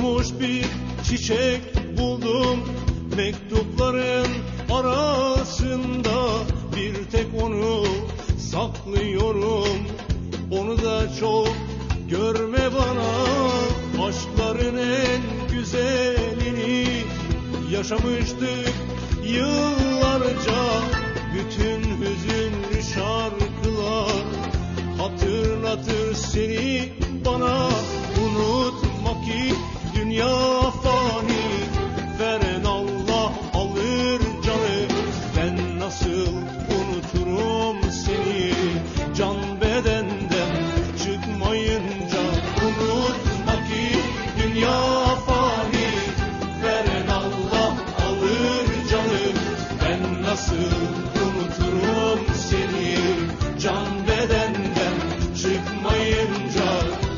Solmuş bir çiçek buldum mektupların arasında, bir tek onu saklıyorum, onu da çok görme bana. Aşkların en güzelini yaşamıştık yıllarca, bütün hüzünlü şarkılar hatırlatır seni bana. Unutma ki dünya fani, veren Allah alır canı. Ben nasıl unuturum seni can bedenden çıkmayınca. Unutma ki dünya fani, veren Allah alır canı. Ben nasıl unuturum seni can bedenden çıkmayınca.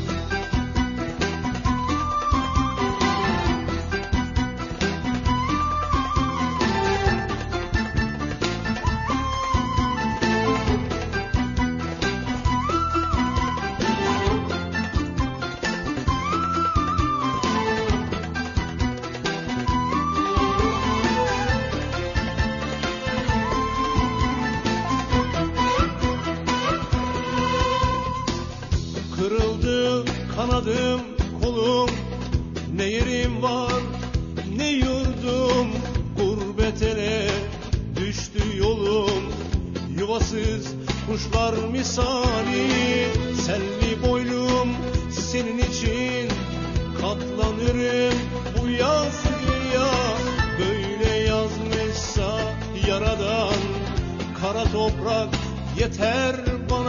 Kırıldı kanadım kolum, ne yerim var ne yurdum. Gurbet ele düştü yolum, yuvasız kuşlar misali. Selvi boylum senin için katlanırım bu yazgıya. Böyle yazmışsa yaradan, kara toprak yeter bana.